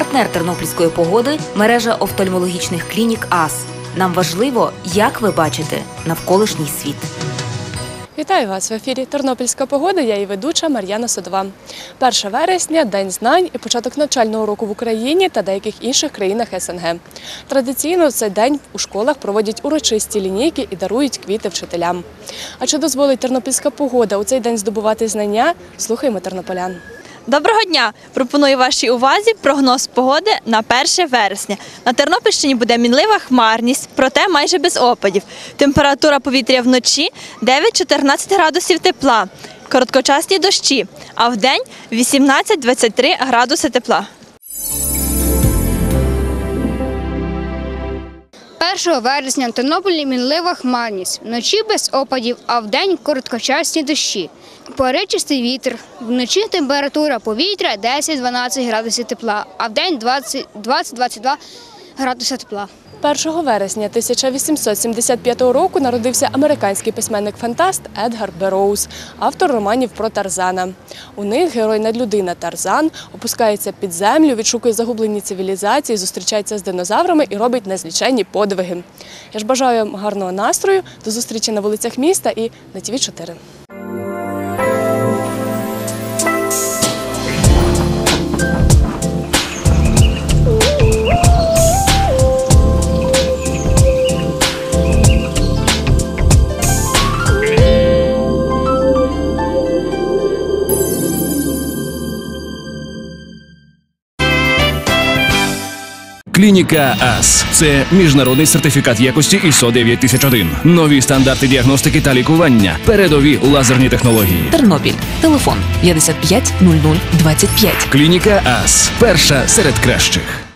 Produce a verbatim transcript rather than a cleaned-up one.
Партнер тернопільської погоди – мережа офтальмологічних клінік АС. Нам важливо, як ви бачите навколишній світ. Вітаю вас! В ефірі «Тернопільська погода», я її ведуча Мар'яна Садова. перше вересня – День знань і початок навчального року в Україні та деяких інших країнах СНГ. Традиційно в цей день у школах проводять урочисті лінійки і дарують квіти вчителям. А чи дозволить тернопільська погода у цей день здобувати знання? Слухаємо тернополян. Доброго дня! Пропоную вашій увазі прогноз погоди на перше вересня. На Тернопільщині буде мінлива хмарність, проте майже без опадів. Температура повітря вночі дев'ять-чотирнадцять градусів тепла, короткочасні дощі, а вдень вісімнадцять-двадцять три градуси тепла. першого вересня на Тернополі мінлива хмарність, вночі без опадів, а вдень короткочасні дощі. Поривчастий вітер, вночі температура повітря десять-дванадцять градусів тепла, а вдень двадцять-двадцять два градуси тепла. першого вересня тисяча вісімсот сімдесят п'ятого року народився американський письменник-фантаст Едгар Берроуз, автор романів про Тарзана. У них герой-надлюдина Тарзан опускається під землю, відшукує загублені цивілізації, зустрічається з динозаврами і робить незліченні подвиги. Я ж бажаю вам гарного настрою, до зустрічі на вулицях міста і на ТІВІ чотири. Клініка АС – це міжнародний сертифікат якості ай ес о дев'ять тисяч один. Нові стандарти діагностики та лікування. Передові лазерні технології. Тернопіль. Телефон п'ятдесят п'ять нуль нуль двадцять п'ять. Клініка АС – перша серед кращих.